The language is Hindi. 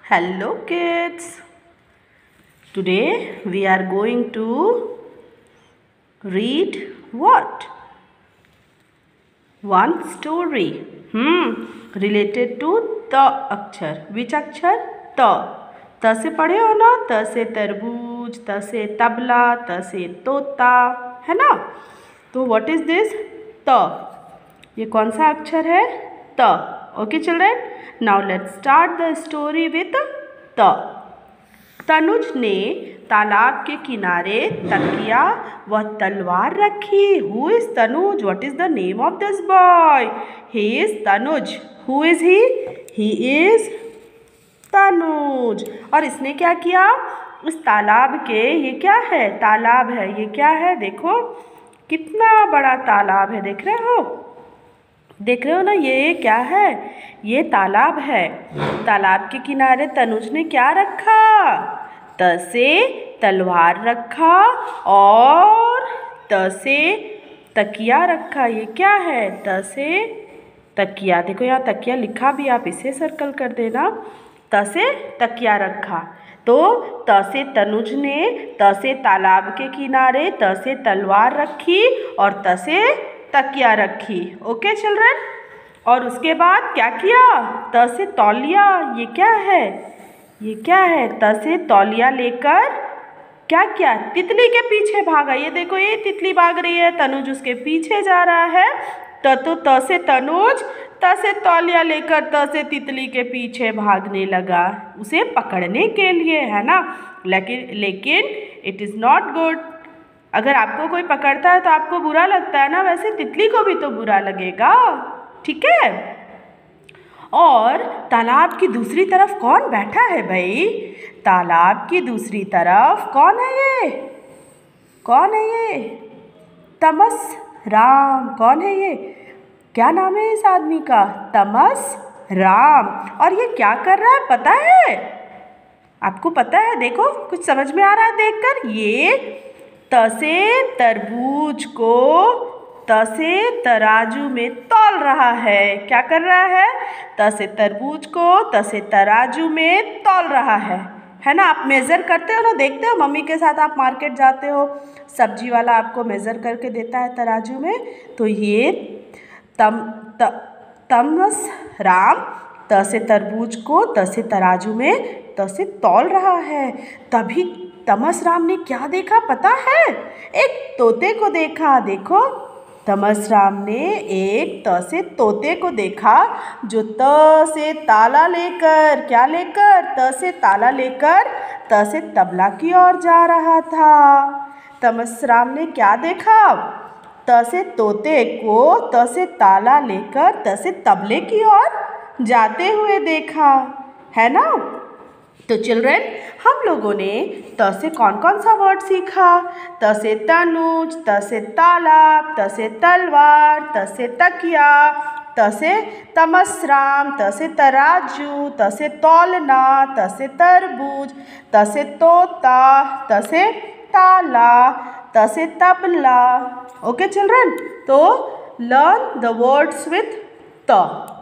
Hello kids. Today we are going to read what? One story related to the अक्षर. Which अक्षर? त से पढ़े हो ना? त से तरबूज, त से तबला, त से तोता, है ना? तो what is this? त. ये कौन सा अक्षर है? त. Okay children? Now let's start the story with त. तनुज ने तालाब के किनारे तकिया व तलवार रखी. Who is Tanuj? What is the name of this boy? He is Tanuj. Who is he? He is Tanuj. और इसने क्या किया? इस तालाब के, ये क्या है? तालाब है. ये क्या है? देखो कितना बड़ा तालाब है. देख रहे हो? देख रहे हो ना? ये क्या है? ये तालाब है. तालाब के किनारे तनुज ने क्या रखा? त से तलवार रखा और त से तकिया रखा. ये क्या है? त से तकिया. देखो यहाँ तकिया लिखा भी, आप इसे सर्कल कर देना. त से तकिया रखा. तो त से तनुज ने त से तालाब के किनारे त से तलवार रखी और त से तकिया रखी. Okay children. और उसके बाद क्या किया? त से तौलिया. ये क्या है? ये क्या है? त से तौलिया लेकर क्या किया? तितली के पीछे भागा. ये देखो ये तितली भाग रही है, तनुज उसके पीछे जा रहा है. तो त से तनुज त से तौलिया लेकर त से तितली के पीछे भागने लगा उसे पकड़ने के लिए, है ना. लेकिन इट इज़ नॉट गुड. अगर आपको कोई पकड़ता है तो आपको बुरा लगता है ना, वैसे तितली को भी तो बुरा लगेगा. ठीक है. और तालाब की दूसरी तरफ कौन बैठा है भाई? तालाब की दूसरी तरफ कौन है ये? कौन है ये? तमस राम. कौन है ये? क्या नाम है इस आदमी का? तमस राम. और ये क्या कर रहा है पता है? आपको पता है? देखो कुछ समझ में आ रहा है देखकर? ये त से तरबूज को त से तराजू में तौल रहा है. क्या कर रहा है? त से तरबूज को त से तराजू में तौल रहा है ना. आप मेज़र करते हो ना, देखते हो मम्मी के साथ आप मार्केट जाते हो, सब्जी वाला आपको मेज़र करके देता है तराजू में. तो ये तमस राम त से तरबूज को त से तराजू में त से तौल रहा है. तभी तमस राम ने क्या देखा पता है? एक तोते को देखा. देखो तमस राम ने एक त से तोते को देखा जो त से ताला लेकर, क्या लेकर? त से ताला लेकर त से तबला की ओर जा रहा था. तमस राम ने क्या देखा? त से तोते को त से ताला लेकर त से तबले की ओर जाते हुए देखा, है ना. तो चिल्ड्रन हम लोगों ने त से कौन कौन सा वर्ड सीखा? त से तनुज, त से तालाब, त से तलवार, त से तकिया, त से तमसराम, त से तराजू, त से तौलना, त से तरबूज, त से तोता, त से ताला, त से तबला. Okay children. तो लर्न द वर्ड्स विथ त.